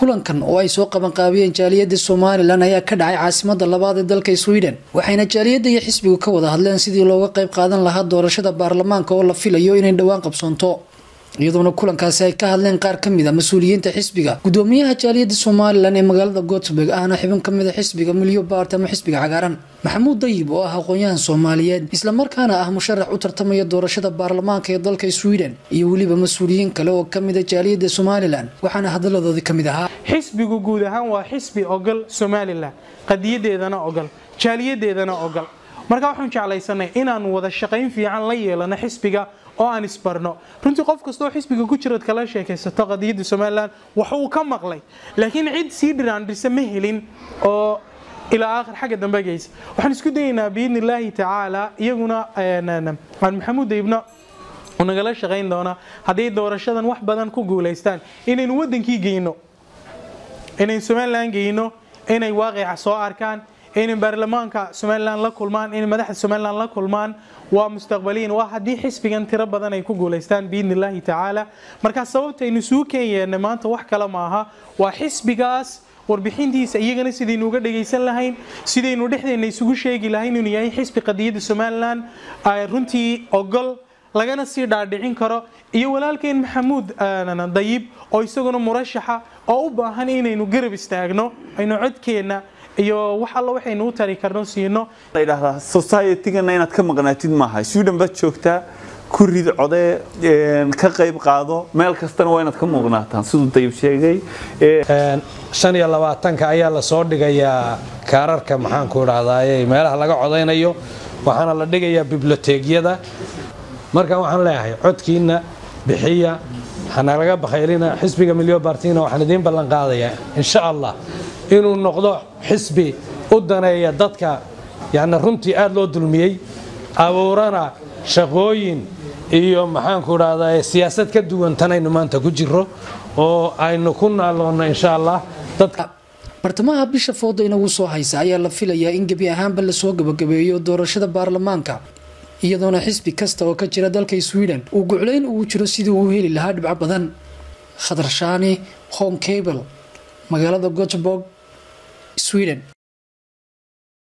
kulankan oo ay soo qaban qaabiyeen jaaliyada Soomaaliland ayaa ka dhacay caasimadda labaad ee dalka Sweden waxayna jaaliyada iyo xisbigu ka wada hadleen sidii looga qayb qaadan lahaa doorashada baarlamaanka oo la filayo inay dhawaan qabsoonto iyadoo kulankaasi ay ka hadleen qaar kamid ah mas'uuliyiinta xisbiga gudoomiyaha jaaliyada Soomaaliland ee magaalada Gothenburg ahna xubin kamid ah xisbiga Milyo Baarta ama xisbiga cagaaran Maxamuud Dayib oo ah aqoonyahan Soomaaliyeed isla markaana ah musharax u tartamaya doorashada baarlamaanka ee dalka Sweden iyo waliba mas'uuliyiin kale oo kamid ah jaaliyada Soomaaliland waxaana hadaladoodii kamid ahaa xisbigu guud ahaan waa xisbi ogol Soomaaliland qadiyadeedana ogol jaaliyadeedana ogol marka waxaan jeclaysanay inaan wada shaqayn fiican la yeelano xisbiga oo aan isbarno runtii qof kasta oo xisbiga ku jira kala sheekaysato qadiyada Soomaaliland waxa uu ka maqlay laakiin cid si dhiraandhisa ma helin oo ila aakhir xaga dambe geys waxaan isku daynaa biidnillaahi tacaala iyaguna aan Maxamuud Dayibna ونقل شغين دونا هذه الدورة شدن واحد بدن كوجوليستان إن نودن كي جينو إن سومالان جينو إن واقع صار كان إن برلمان كا سومالان لا كلمان إن مدح سومالان لا كلمان ومستقبلين واحد دي حسب كان ترى بدن يكوجوليستان بإذن الله تعالى مركز صوت إن سوكي إن ما أنت واحد كلامها وحسب جاس warbixin diisa iyagana sidii nuuga dhageysan lahayn sidii nu dhexdeena isugu sheegi lahayn inuu yahay xisbi qadiyada Soomaaliland ay runtii ogol lagana sii dhaadhicin karo iyo walaalkeen Maxamuud Dayib oo isaguna murashaxa oo u baahan inaynu garab istaagno aynu codkeena iyo wax alla waxaynu u tari karno siino ilaaha society-gana inaad ka maqnaatid maaha Sweden bad joogtaa ku rid codee ka qayb qaado meel kastana waa inaad ka muuqnaataan sidoo Dayib sheegay 25 ayaa la soo dhigayaa kaararka maxaan ku raadayay meelaha laga codeynayo waxaana la dhigayaa biblioteekiyada marka waxaan leeyahay codkiina bixiya waxaana laga bakhaylina xisbiga Milyo Baartina waxaan idin ballan qaadayaa insha Allah inuu noqdo xisbi u daneeya dadka yaana runtii aad loo dulmiyay abuurana shaqooyin iyo maxaan ku raadayay siyaasad ka duwan tanaynu maanta ku jiro oo aynu ku naalno insha Allah dadka bartamaha bisha foodo inagu soo haysa ayaa la filayaa in gabi ahaanba la soo gabagabeeyo doorashada baarlamaanka iyadoona xisbi kasta oo ka jira dalka Sweden uu gucleyn uu jiro sidii uu heli lahaa dhibco badan Khadar Shaani Home Cable magaalada Gothenburg Sweden